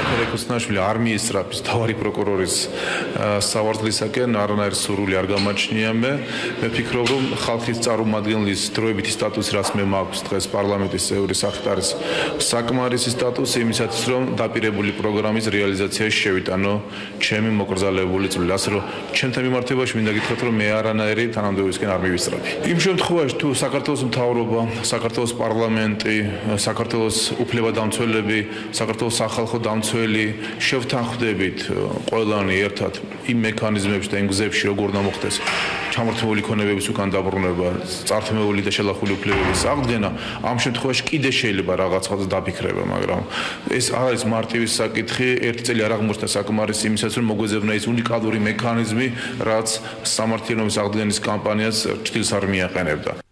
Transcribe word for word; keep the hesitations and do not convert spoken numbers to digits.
Քերեքոսնաշվილი არმიის սրապից თავარი პროკուրორის սավարտլիսակեն առանայր սուրուլի արգամաչնիա მე მე ფიქრობ რომ ხალხის წარმომადგენლის დროებითი სტატუსი რაც მე მაქვს დღეს პარლამენტის წევრი საკრეტარის საკმარისი სტატუსი იმისათვის რომ დაპირებული პროგრამის რეალიზაციაში შევიტანო ჩემი მოკრძალებული წვლილი ასე რომ ჩემთან მიმართებაში მინდა გითხრათ რომ მე არანაირი თანამდებობისკენ არ მივისწრაფი იმ შემთხვევაში თუ საქართველოს მთავრობა საქართველოს პარლამენტი საქართველოს უფლებადამცველები საქართველოს სახალხო დამცველი შევთანხმდებით ყველანი ერთად იმ მექანიზმებში და იმ გზებში როგორ უნდა მოხდეს ჩამორთმეული ქონებების უკან დაბრუნება წართმეული და შელახული უფლებების აღდგენა ამ შემთხვევაში კიდე შეიძლება რაღაცას დაფიქრება მაგრამ ეს არ არის მარტივი საკითხი ერთი წელი არ აღმოჩნდა საკმარისი იმისათვის რომ მოგვეძებნა ის უნიკალური მექანიზმი რაც სამართლიანობის აღდგენის კამპანიას ჭრილს არ მიაყენებდა